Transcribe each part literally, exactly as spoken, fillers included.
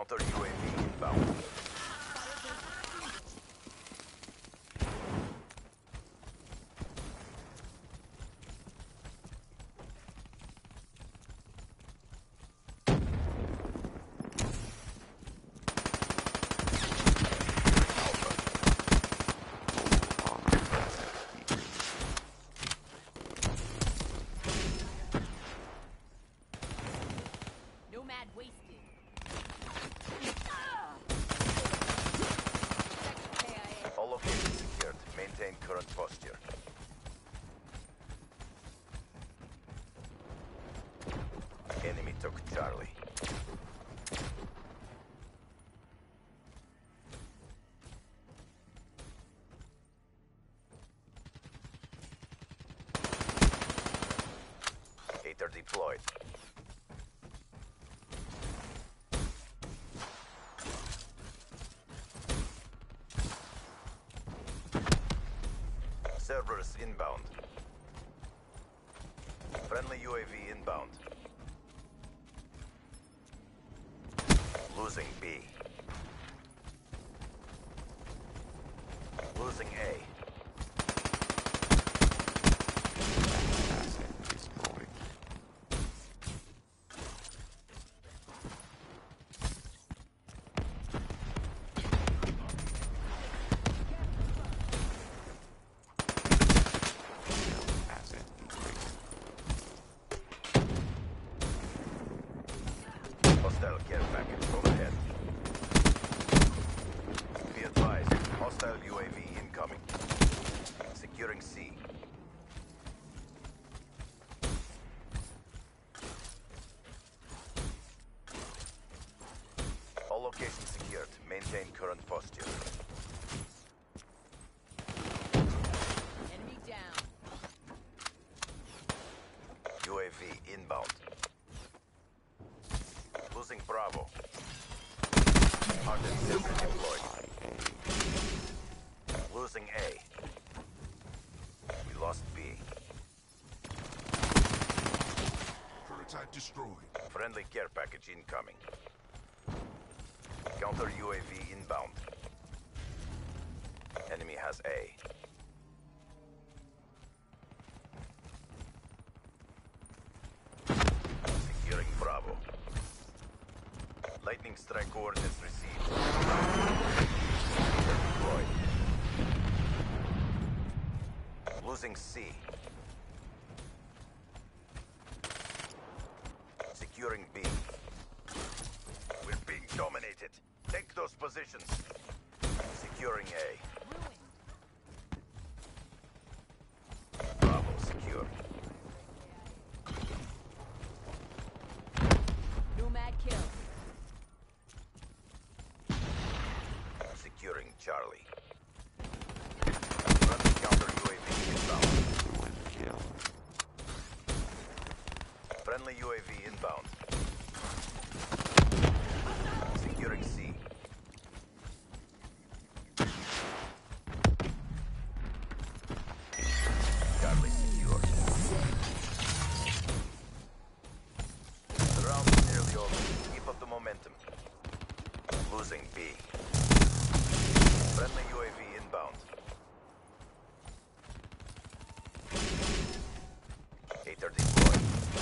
Counter U A V inbound. Nomad wasted. All locations secured. Maintain current posture. Enemy took Charlie. Hater deployed. Servers inbound. Friendly U A V inbound. Losing B. Losing A. Hostile care package overhead. Be advised, hostile U A V incoming. Securing C. All locations secured. Maintain current posture. Enemy down. U A V inbound. Losing Bravo. Hardened sentry deployed. Losing A. We lost B. Prototype destroyed. Friendly care package incoming. Counter U A V inbound. Enemy has A. Securing Bravo. Lightning strike coordinates received. Deployed. Losing C. Securing B. We're being dominated. Take those positions. Securing A. Bravo secure. Nomad kill. Securing Charlie. Friendly counter U A V inbound. Friendly U A V inbound. Securing C. Charlie secure. The round is nearly over. Keep up the momentum. Losing B. Friendly U A V inbound. Hater deployed.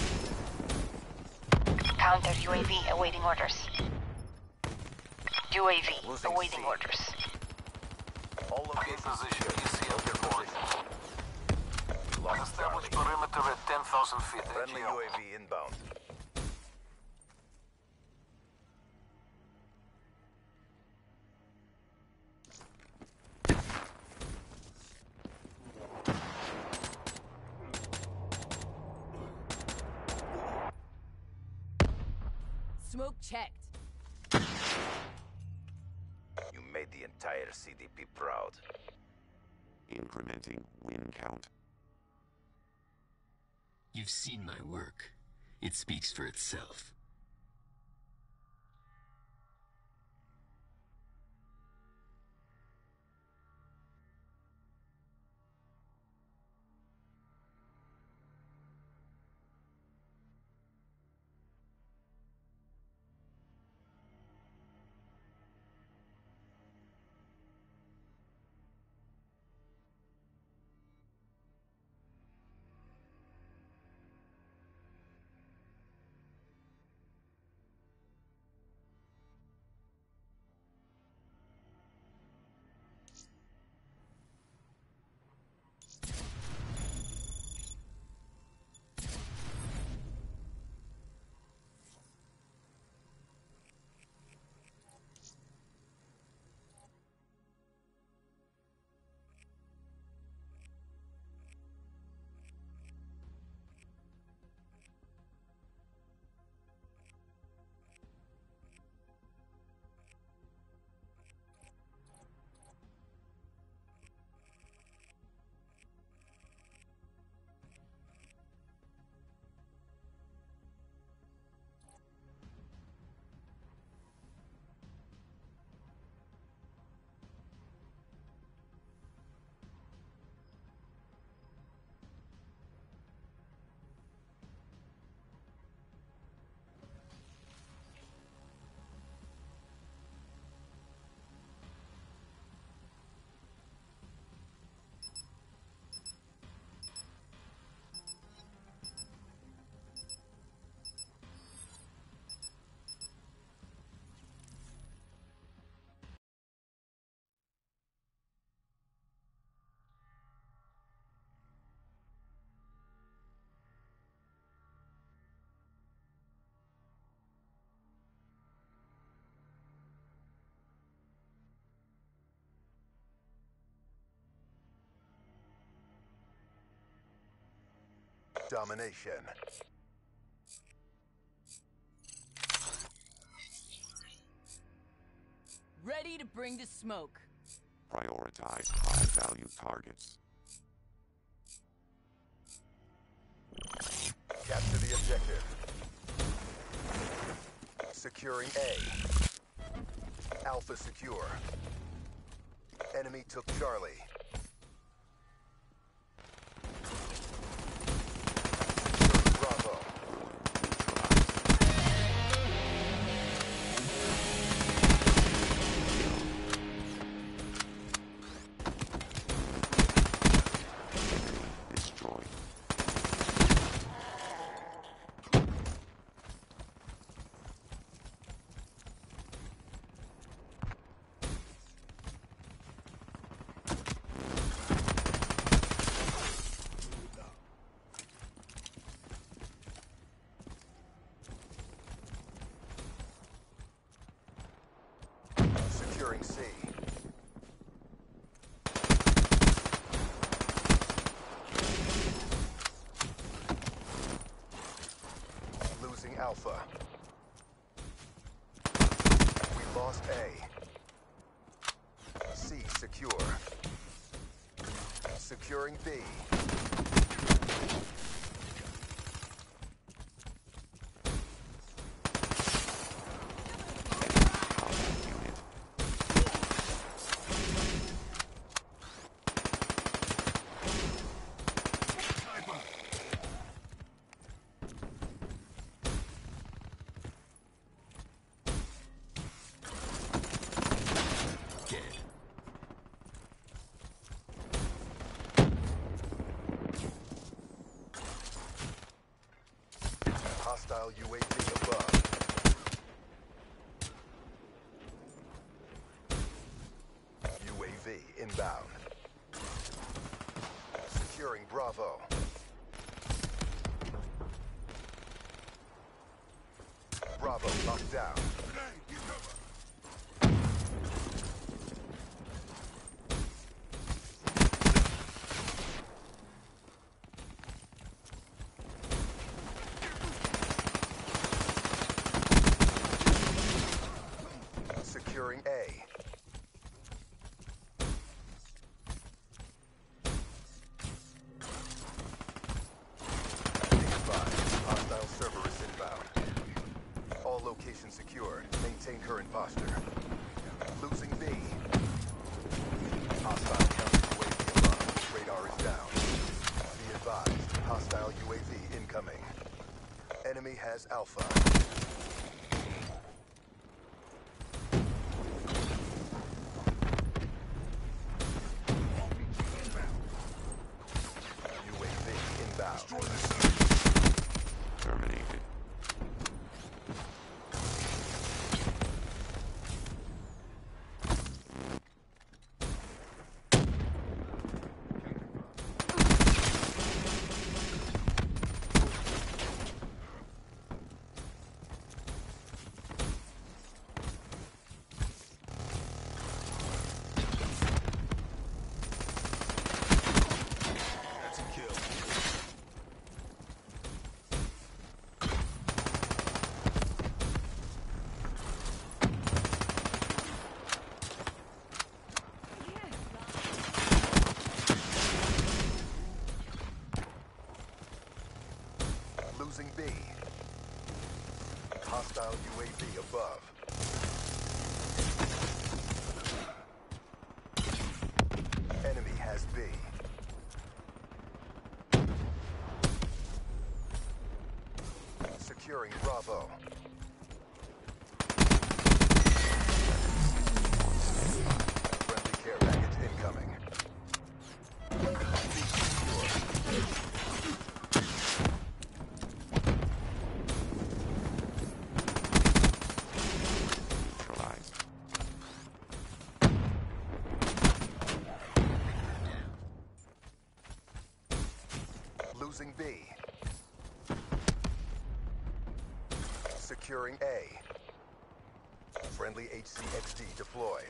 Counter U A V awaiting orders. U A V Losing awaiting C. orders. All locations Position, secured. E C Hold your L point. position. We lost Charlie. Established perimeter at ten thousand feet. Friendly A G L. U A V inbound. Smoke checked. You made the entire C D P proud. Incrementing win count. You've seen my work. It speaks for itself. Domination. Ready to bring the smoke. Prioritize high-value targets. Capture the objective. Securing A. Alpha secure. Enemy took Charlie. Securing Bravo. Destroyed. Securing C. Losing Alpha. We lost A. C secure. Securing B. Hostile U A V above. U A V inbound. Securing Bravo. Bravo locked down. Securing A. Be advised, hostile server is inbound. All locations secured. Maintain current posture. Losing B. Hostile counter U A V above. Radar is down. Be advised, hostile U A V incoming. Enemy has Alpha. U A V inbound. Terminated. That's a kill. Losing B. Hostile U A V above. Enemy has B. Securing Bravo. Friendly care package incoming. Neutralized. Losing B. Securing A. Friendly H C X D deployed.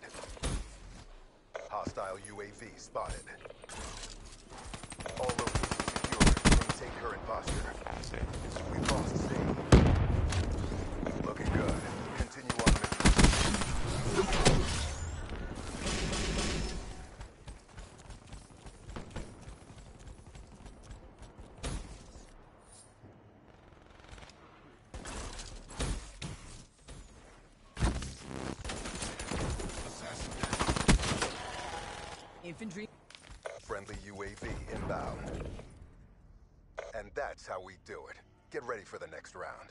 Hostile U A V spotted. All locations secured. Maintain current posture. Asset is We lost C. Looking good. Continue on mission. Infantry. Friendly U A V inbound. And that's how we do it. Get ready for the next round.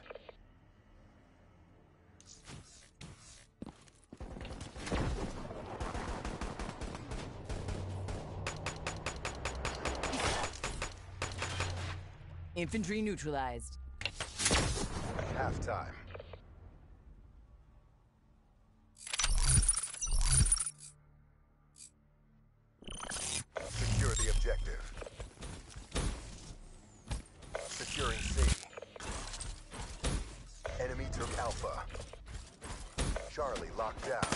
Infantry neutralized. Halftime. Secure the objective. Securing C. Enemy took Alpha. Charlie locked down.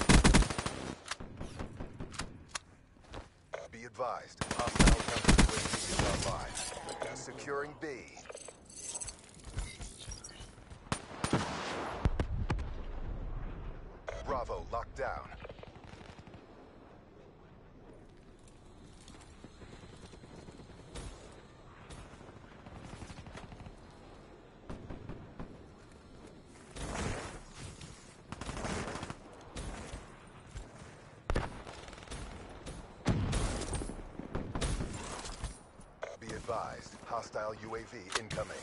Be advised, hostile counter U A V is online. Securing B. Bravo locked down. Be advised, hostile U A V incoming.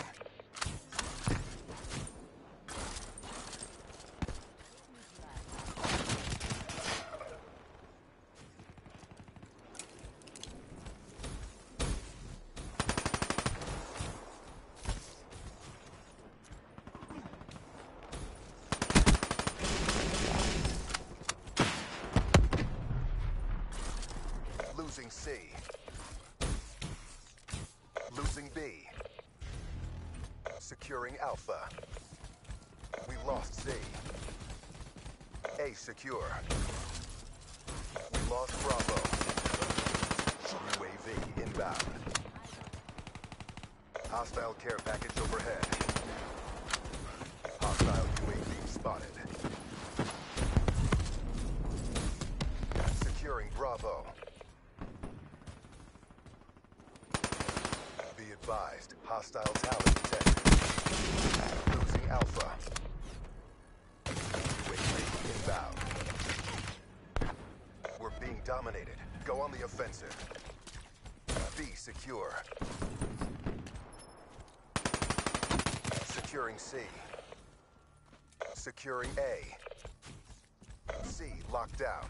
Losing C. Losing B. Securing Alpha. We lost C. A secure. We lost Bravo. U A V inbound. Hostile care package overhead. Hostile U A V spotted. Securing Bravo. Be advised, hostile tower detected. Losing Alpha. U A V inbound. We're being dominated. Go on the offensive. B secure. Securing C. Securing A. C locked down.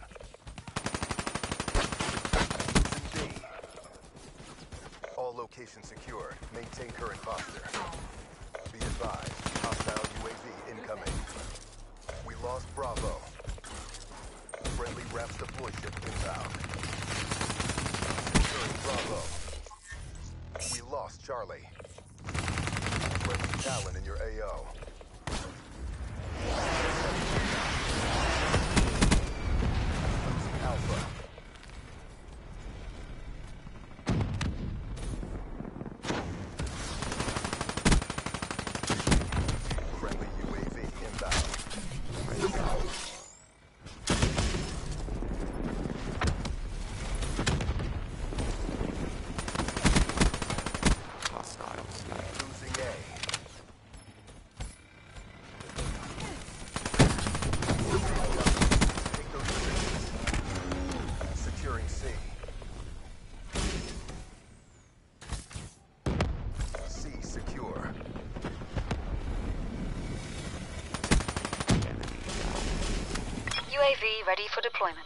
Losing D. All locations secured. Maintain current posture. Be advised, hostile U A V incoming. We lost Bravo. Friendly RAPS deploy ship inbound. Securing Bravo. We lost Charlie. Friendly Talon in your A O. Losing Alpha. Friendly U A V inbound. hostiles. Losing A. Take those positions. Securing C. C secure. U A V ready for deployment.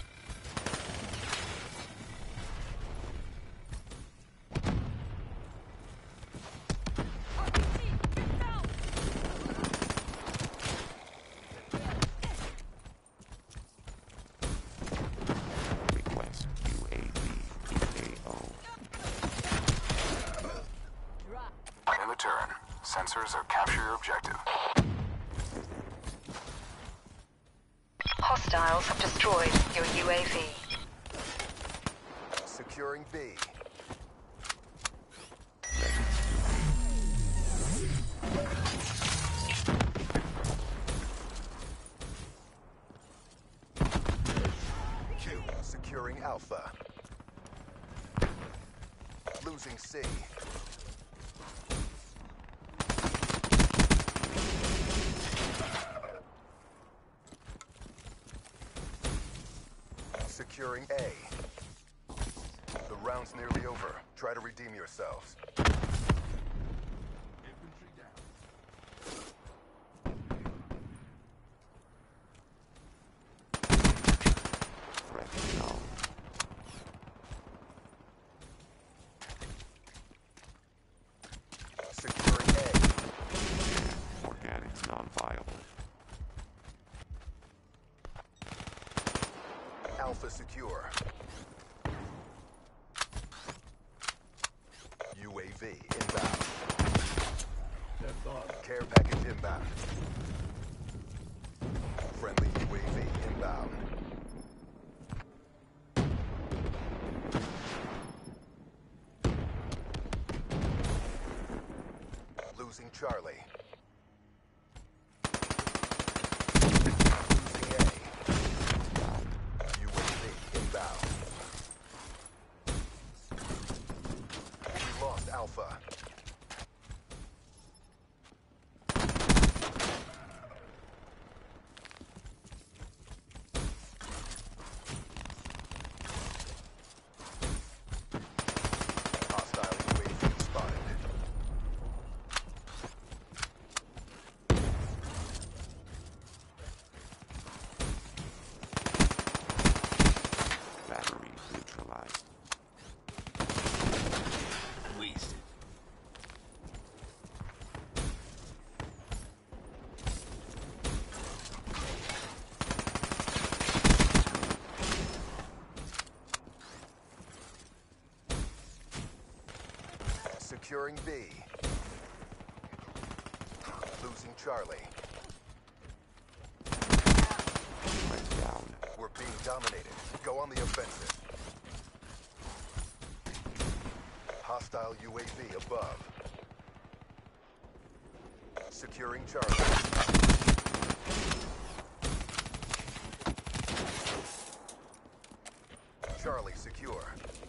Request U A V A O. In the turn. Sensors are capture your objective. Hostiles have destroyed your U A V. Securing B. Ready Alpha. Losing C. Securing A. The round's nearly over. Try to redeem yourselves. Infantry down. Threat known. Securing A. Organics non-viable. Alpha secure. U A V inbound. Care package inbound. Friendly U A V inbound. Losing Charlie. Losing A. U A V inbound. We lost Alpha. Hostile U A V spotted. Battery neutralized. Wasted. Securing B. Losing Charlie. Threat down. We're being dominated. Go on the offensive. Hostile U A V above. Securing Charlie. Charlie secure.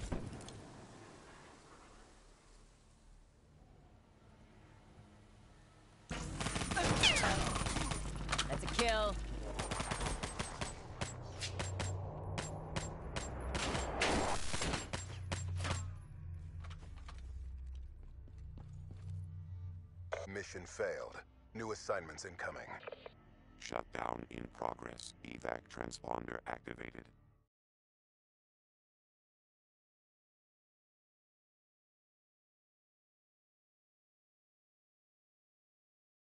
That's a kill. Mission failed. New assignments incoming. Shutdown in progress. Evac transponder activated.